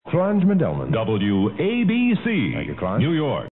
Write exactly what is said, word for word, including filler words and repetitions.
Clarence Mendelman. W A B C, Thank you, Clarence. New York.